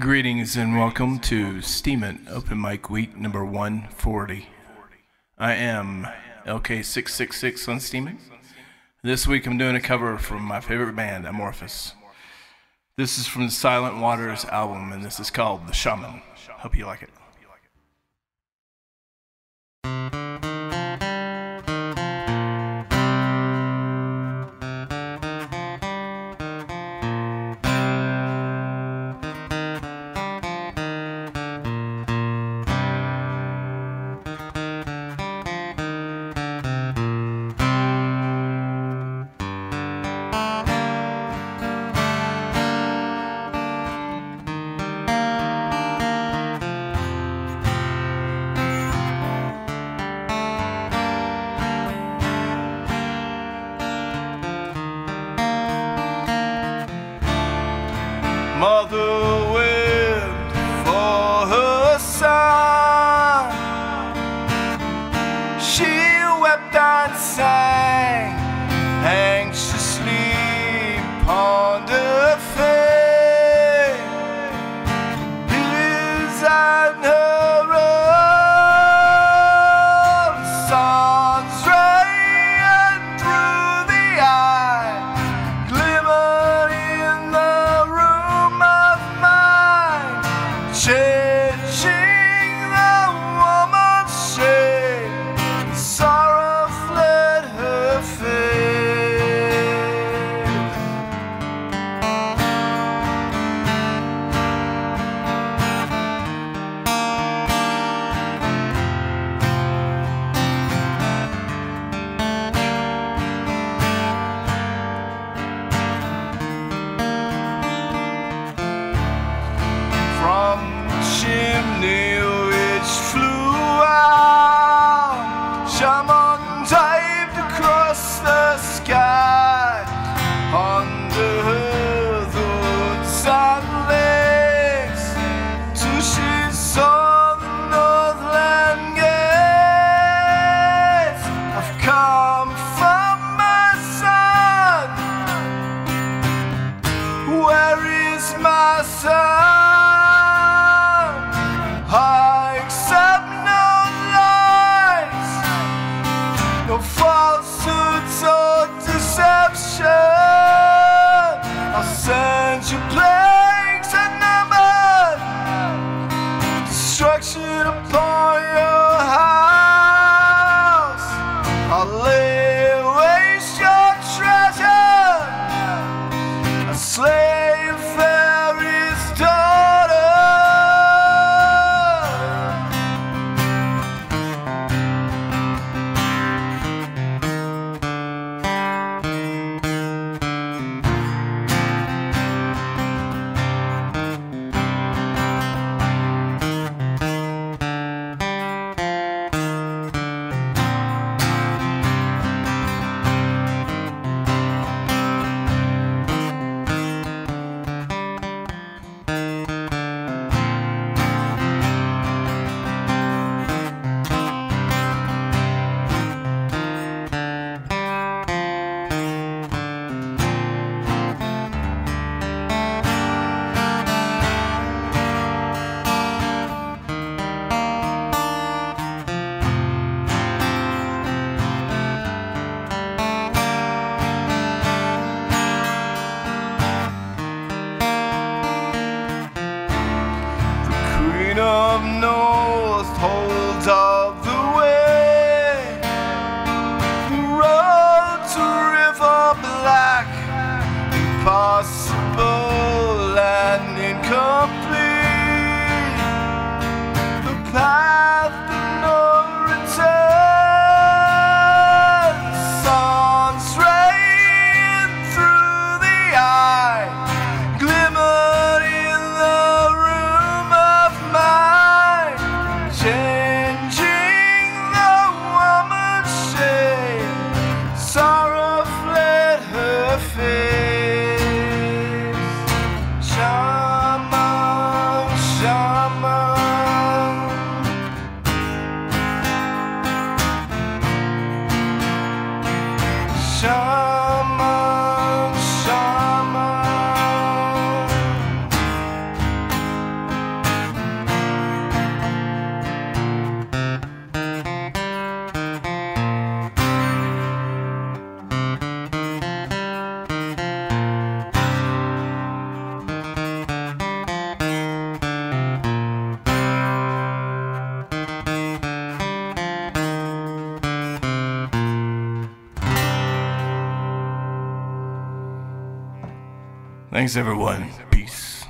Greetings and welcome to Steemin' Open Mic Week number 140. I am LK666 on Steemin'. This week I'm doing a cover from my favorite band, Amorphous. This is from the Silent Waters album, and this is called The Shaman. Hope you like it. Mother wept for her son. She wept and sang, anxiously pondered fate. His and her own son's ray through the eye, glimmered in the room of mine, changing the woman's shape. Sorrow fled her face. From the chimney which flew out, Shaman dived across the sky, under the woods and lakes, till she saw the Northland gates. I've come from my son. Where is my son? I accept no lies, no falsehoods or deception. I'll send you plagues unnumbered, destruction upon your house. I'll lay waste your treasure, I'll slay your fairy's daughter. Queen of North holds of the way, the road to River Black, impossible and incomplete, the path to no return. Sun's rain through the eye, glimmered in the room of mine, changing the woman's shape. Sorrow fled her face. Shaman, shaman, shaman, shaman. Thanks, everyone. Peace.